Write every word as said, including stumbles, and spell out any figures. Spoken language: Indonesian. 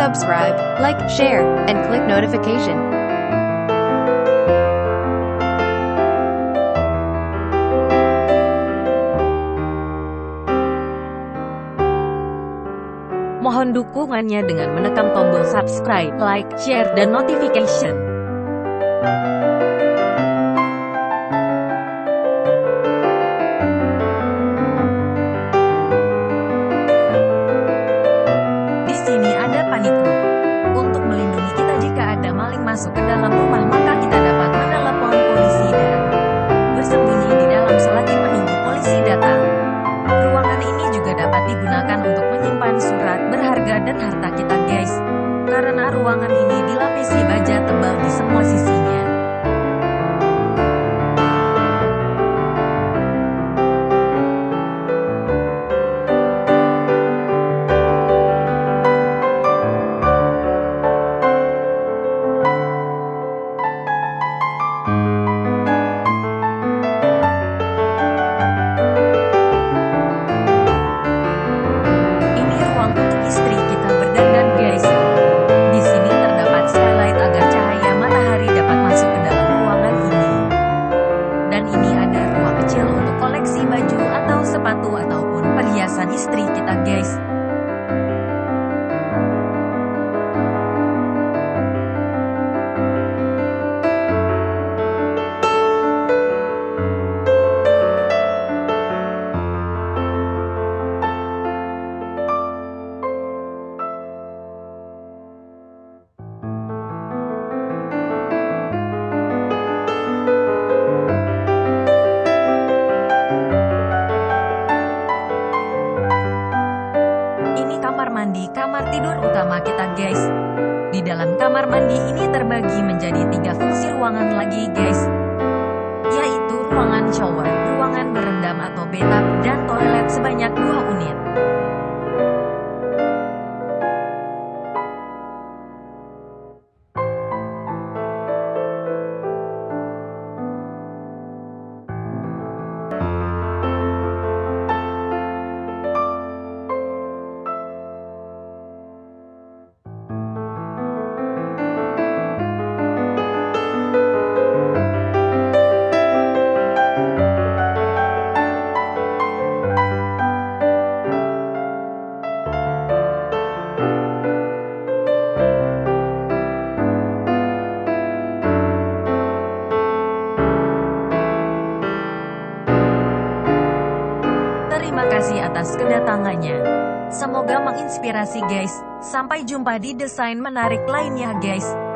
subscribe, like, share, and click notification. Mohon dukungannya dengan menekan tombol subscribe, like, share, dan notification. Di sini ada panic room. Untuk melindungi kita jika ada maling masuk ke dalam rumah, maka kita dapat menelepon polisi dan bersembunyi di dalam selagi menunggu polisi datang. Ruangan ini juga dapat digunakan untuk menyimpan surat berharga dan harta kita, guys. Karena ruangan ini dilapisi baja tebal di semua sisinya. Sepatu ataupun perhiasan istri kita, guys. Mandi kamar tidur utama kita, guys. Di dalam kamar mandi ini terbagi menjadi tiga fungsi ruangan lagi, guys, yaitu ruangan shower, ruangan berendam atau bathtub, dan toilet sebanyak dua unit. Terima kasih atas kedatangannya. Semoga menginspirasi, guys. Sampai jumpa di desain menarik lainnya, guys.